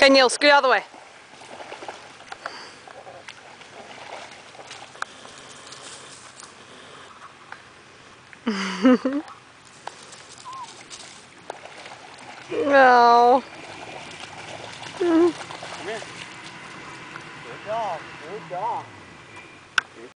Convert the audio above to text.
Okay, Neil, scoot out of the way. No. Come here. Good dog. Good dog.